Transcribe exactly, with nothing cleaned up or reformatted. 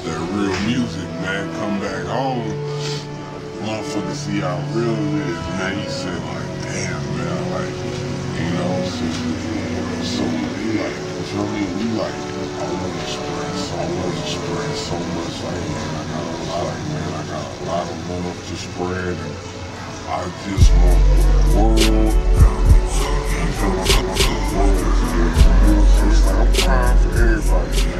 that real music, man. Come back home, motherfuckers see how real it is, man. You say like, damn, man, like, you know, so, so we like, you feel me? We like, I want to spread so much, spread so much, like, man, I got a lot, like, man, I got a lot of love to spread, and I just want the world, you feel me? I want the world, it's like, I'm crying for everybody.